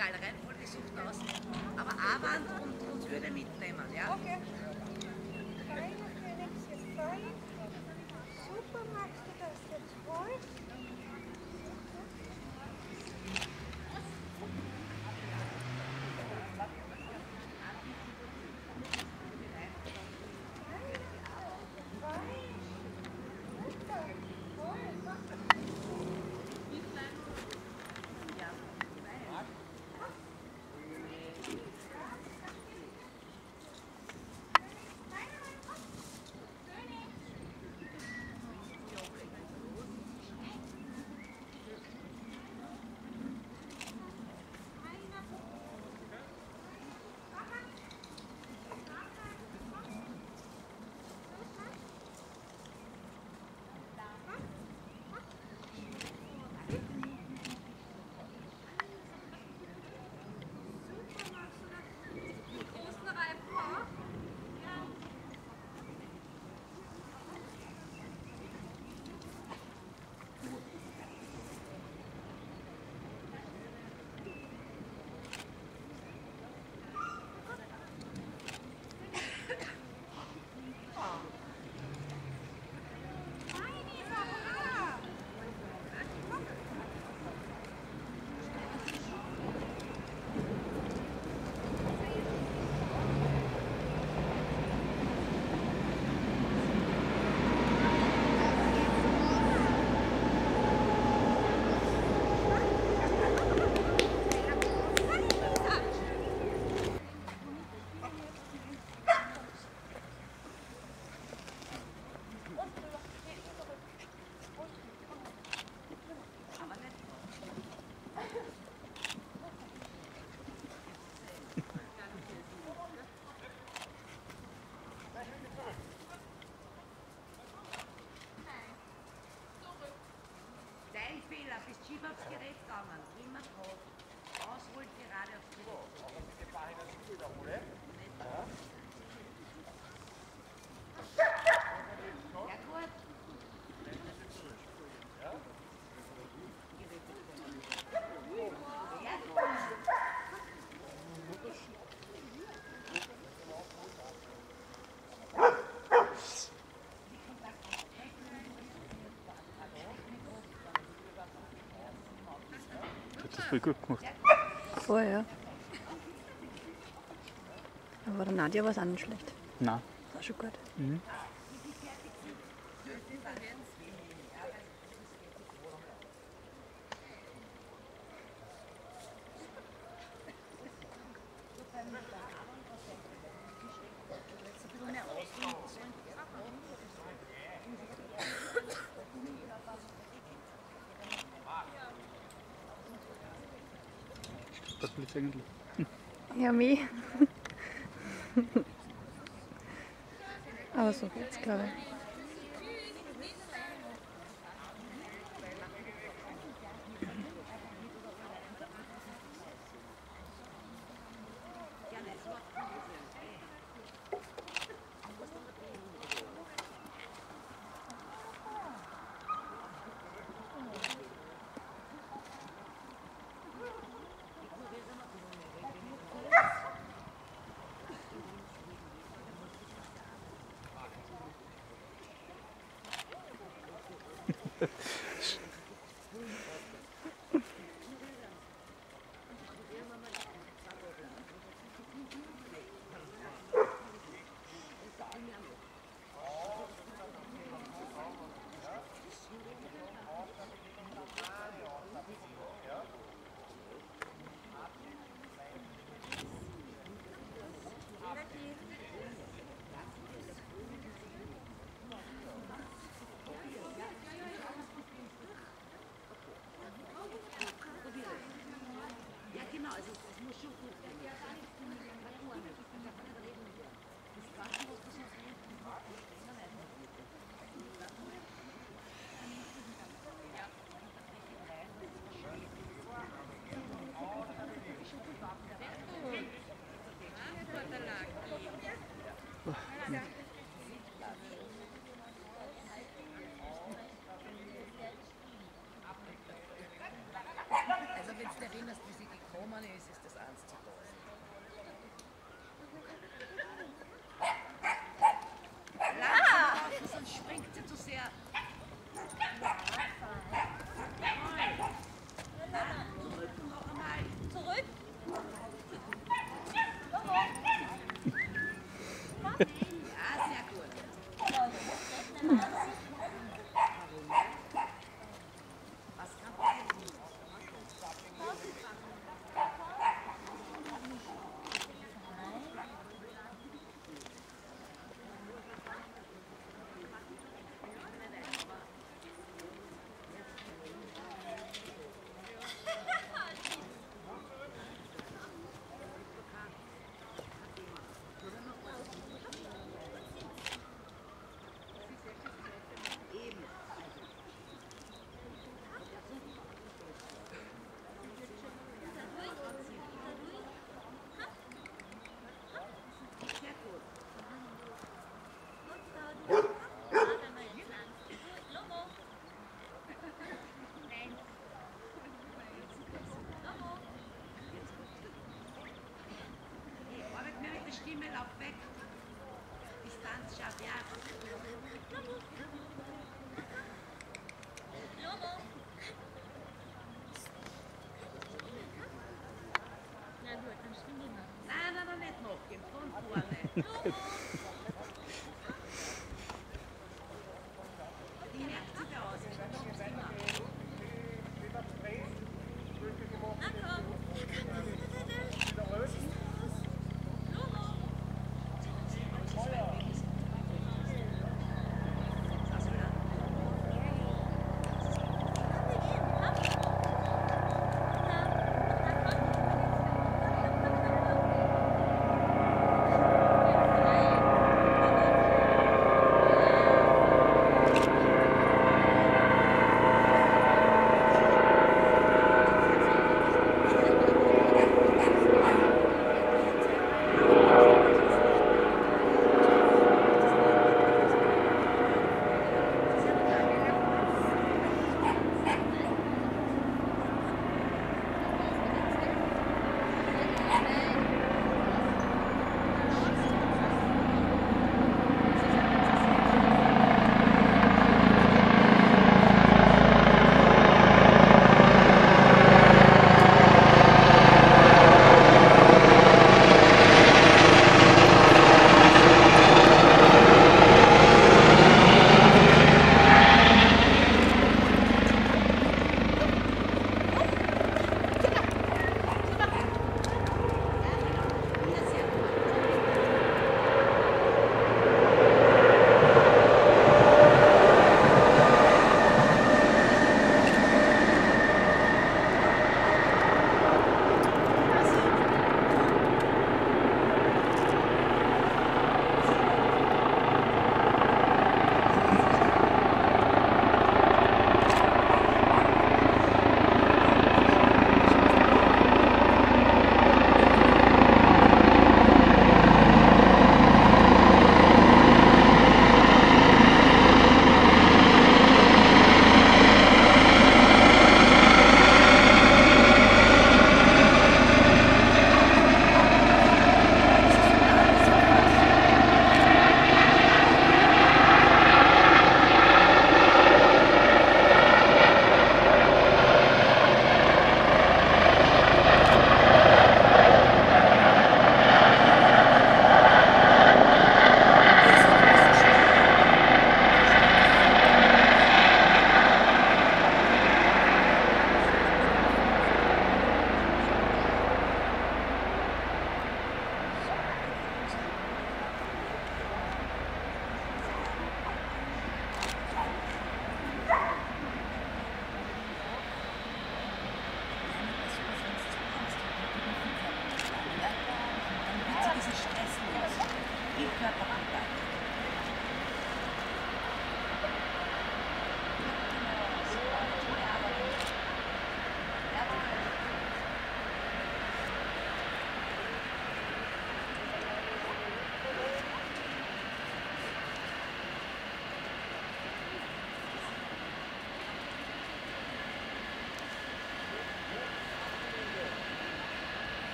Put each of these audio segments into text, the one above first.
geil, rein voll die Sucht aus. Aber Abend und würde mitnehmen, ja? Okay. Fein, Felix, ist fein. Super, magst du das jetzt voll? Dein Fehler, bist schief aufs Gerät gegangen. Immer drauf. Ausholt gerade aufs Gerät. Ja gut. Das ist voll gut gemacht. Voll, ja. Aber der Nadja war es auch nicht schlecht. Nein. Das war schon gut. Mhm. Das will ich eigentlich. Ja, mich. Aber so geht's, glaube ich.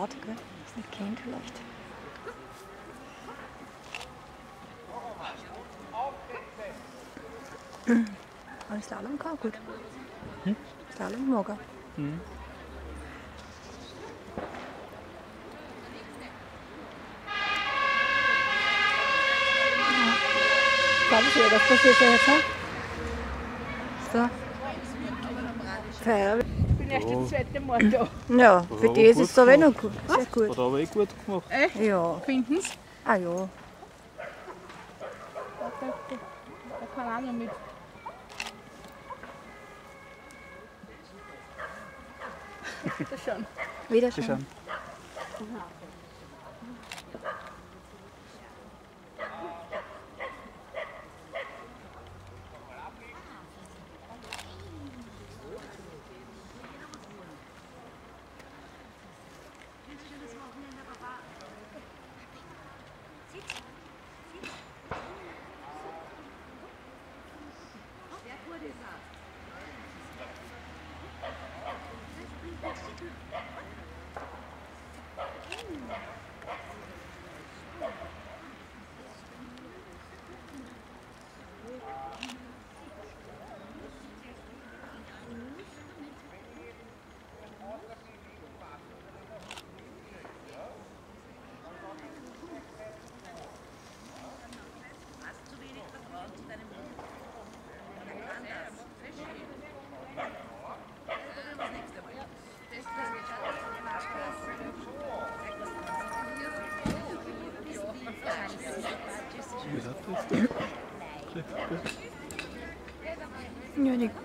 laut, gell? Das nicht kennt vielleicht. Aber Slalom kann auch gut. Slalom mag er. Glaube ich, das passiert ja jetzt, ne? So. Feuerwehr. Ich bin erst das zweite Mal da. Ja, für die ist es da noch gut. Sehr gut. Hat er aber gut gemacht. Ja. Finden Sie? Ah ja. Da kann auch noch mit. Das schon. Wieder Sie schon. schauen. Wie sagt das? Ja, die.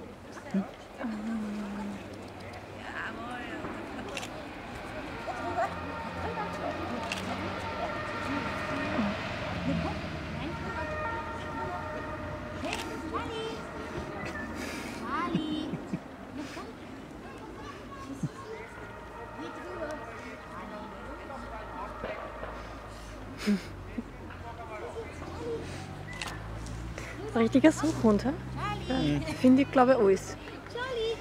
Richtiger Suchhund, hä? Ja, finde ich, glaube ich, alles. Charlie!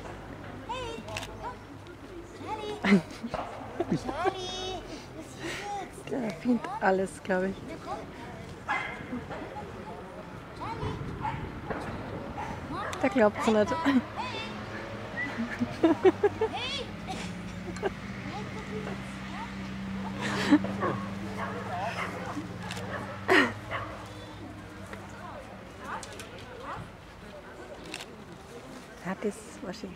Hey! Charlie! Charlie! Was ist jetzt? Der findet alles, glaube ich. Der glaubt es nicht. Ja, das war schön.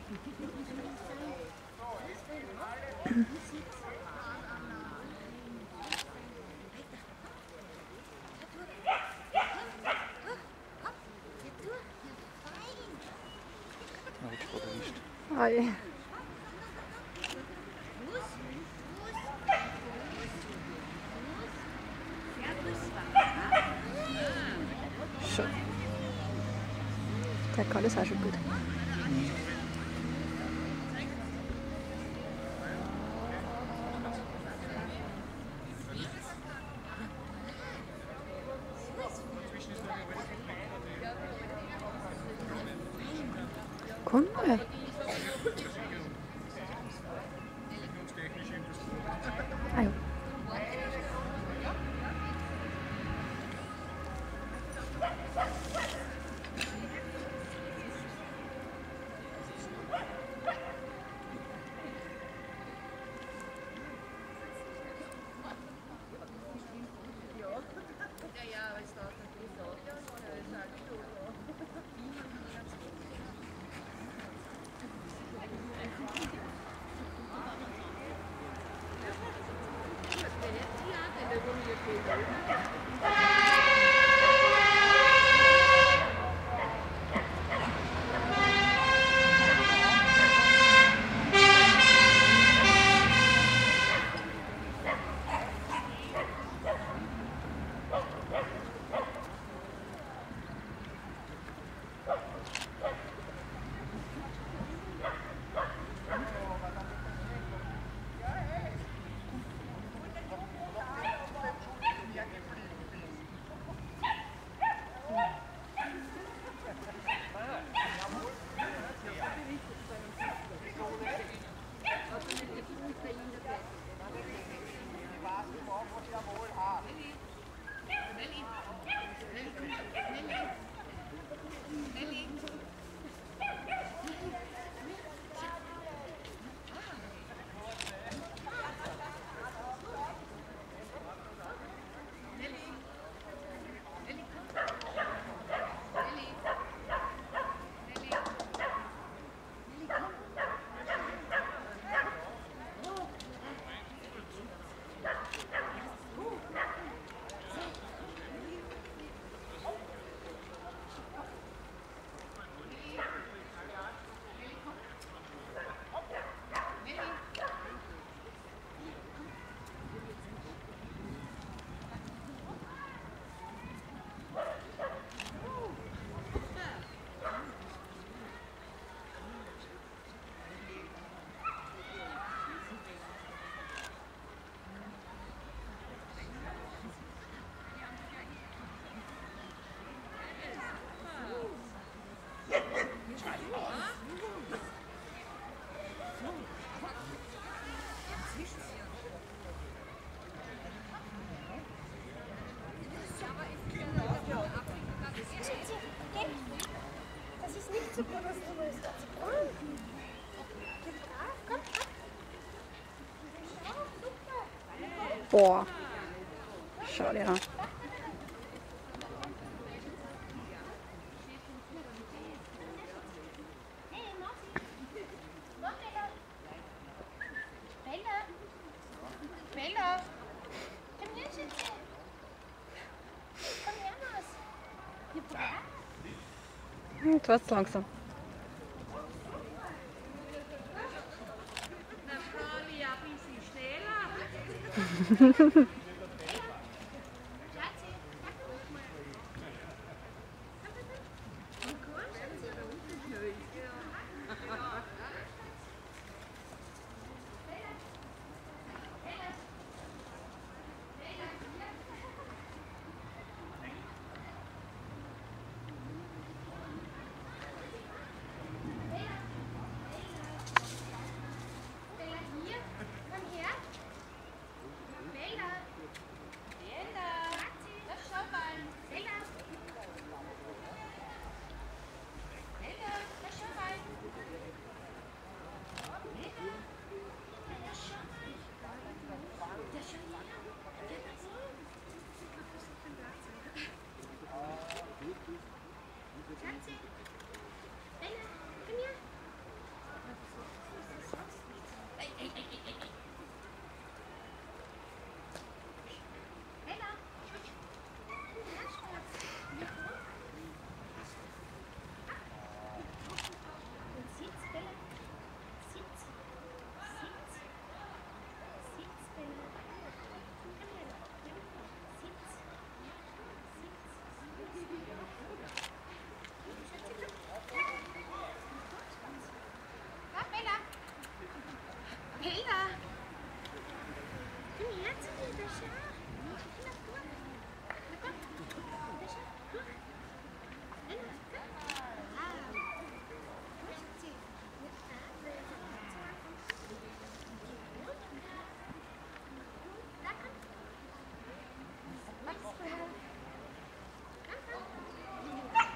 Ei. Schon. Der kann das auch schon gut. Komm mal. Ah, ja. Boah. Schau dir an. Hey, Martin. Komm, Bella. Bella. Bella. Komm her, Schätze. Komm her, Maus. Ja, Du warst langsam. Na, Frau, ja, ein bisschen schneller. Schatzi. Bella, hier. Komm her. Bella. Bella. Schatzi. Na, schau mal. Bella. Bella. Na, schau mal. Bella. Na, schau mal. Da, schau her. Schatzi. Bella, komm her. Ey, ey, ey, ey, ey. Bella. Ja, Schatz. Und sitz, Bella. Sitz. Sitz. Sitz, Bella. Komm her. Sitz. Komm, Bella. Bella. Komm her zu mir, da schau. Na, komm. Na, komm. Da schau. Guck. Bella, komm. Ah. Komm, Schatzi. Da, komm. Mach's, Bella. Komm, komm.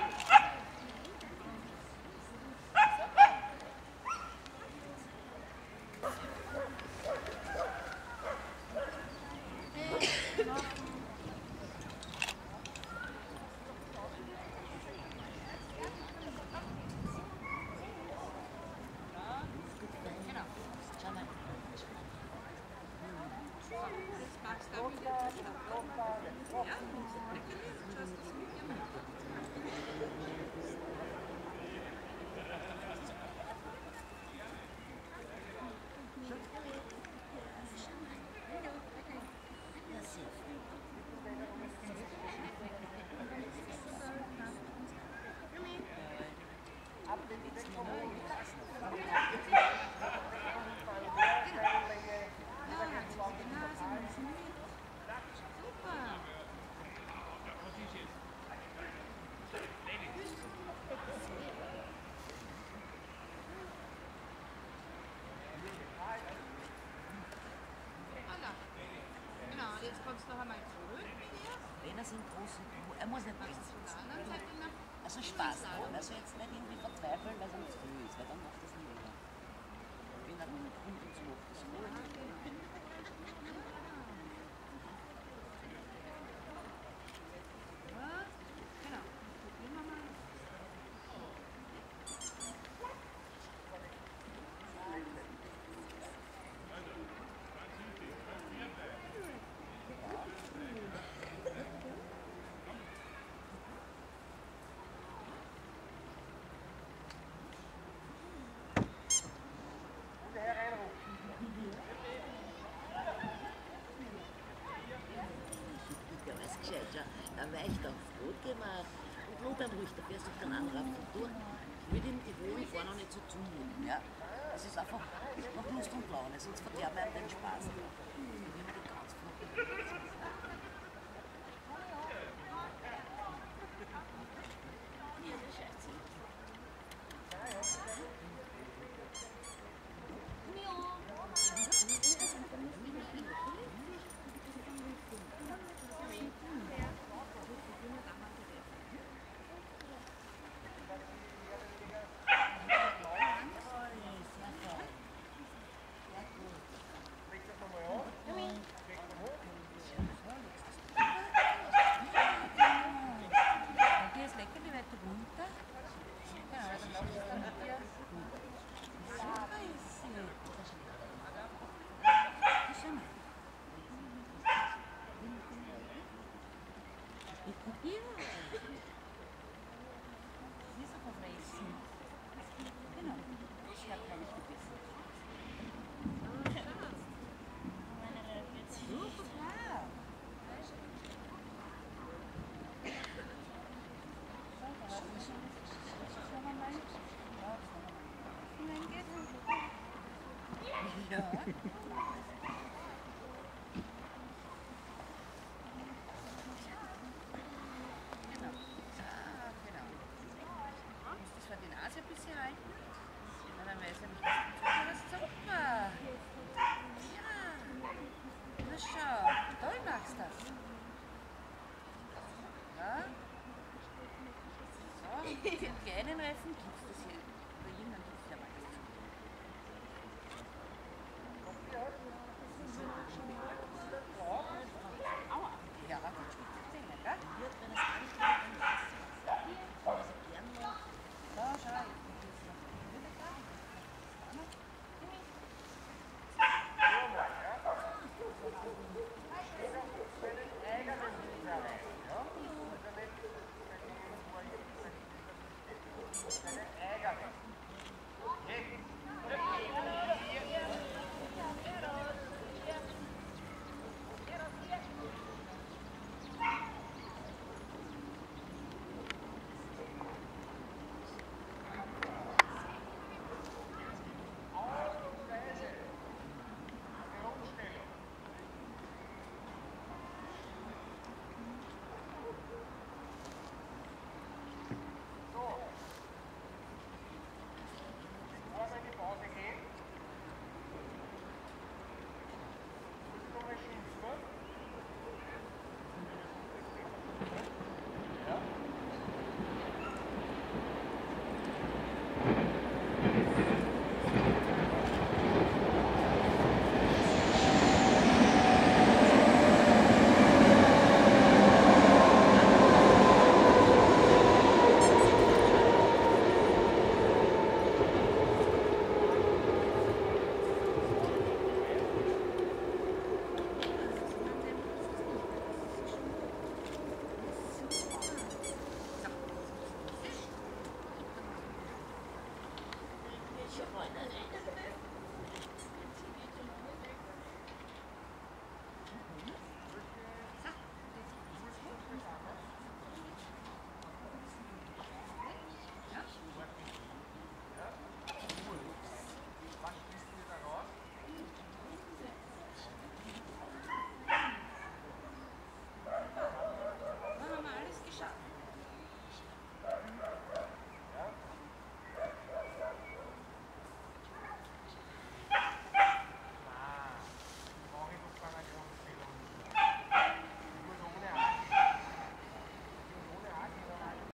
Genau, jetzt kommst du noch einmal zurück. Wenn er sind großen, er muss nicht Machst du von der anderen Seite nach. Also Spaß haben, also jetzt nicht irgendwie verzweifeln, weil es zu früh ist, weil dann macht das nicht jeder. Wenn er mit Kunden zu macht, das Genau. Probieren wir mal. der weiß gescheit, ja. Dann weicht aufs Brot gemacht und nur dann ruhig, da fährst du dann anraffen und durch. Ich will ihm die Wohnung gar noch nicht so zumuten, ja. Es ist einfach noch Lust und Laune, sonst verderben wir den Spaß. Ich will mir die ganz flotten. Genau. Ah, genau. Du musst das vor die Nase ein bisschen halten. Na, dann weiß er nicht, dass du super. Ja. Na schau, toll machst du das. Ja. So, den kleinen Reifen gibst